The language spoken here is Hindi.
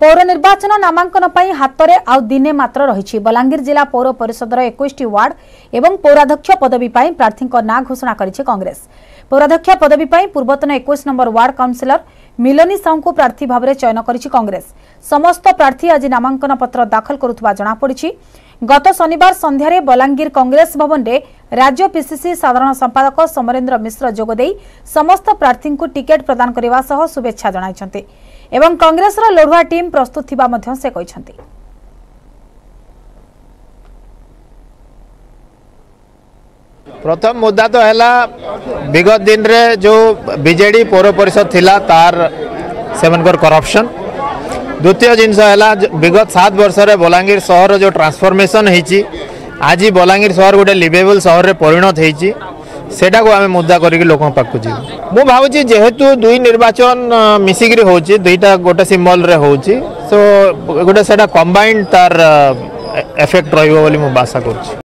पौर निर्वाचन नामांकन पर हाथ में आउ दिने मात्र रही बलांगीर जिला पौर परिषदर 21 वार्ड एवं पौराध्यक्ष पदवी प्रार्थी ना घोषणा करिछि कांग्रेस। पौराध्यक्ष पदवी पूर्वतन 21 नंबर वार्ड काउंसिलर मिलनी साहू को प्रार्थी भाव में चयन करिछि कांग्रेस। समस्त प्रार्थी आज नामांकन पत्र दाखल करुवा जनापड़ी। गत शनिवार संध्यारे बलांगीर कांग्रेस भवन में राज्य पीसीसी साधारण संपादक समरेन्द्र मिश्र जोगदे समस्त प्रार्थी को टिकेट प्रदान करने सह शुभेच्छा जणाइछन्ते एवं कांग्रेस लड़ुआ टीम प्रस्तुत थिबा मध्य से कहिछन्ते। प्रथम मुद्दा तो है विगत दिन रे जो बीजेडी पौर परिषद थिला तार सेमनकर करप्शन। द्वितीय जिनस है विगत 7 वर्ष रे बलांगीर शहर जो ट्रांसफॉर्मेशन होती आज बलांगीर शहर गोटे लिवेबल शहर रे परिणत होती सेटा को आम मुद्दा करके लोक पाक जी मु भावुची जेहेतु दुई निर्वाचन मिसिक होची दुईटा गोटे सिंबल रे होची सो गोटे सेटा कंबाइंड तार इफेक्ट रहिबो बोली मु आशा करछि।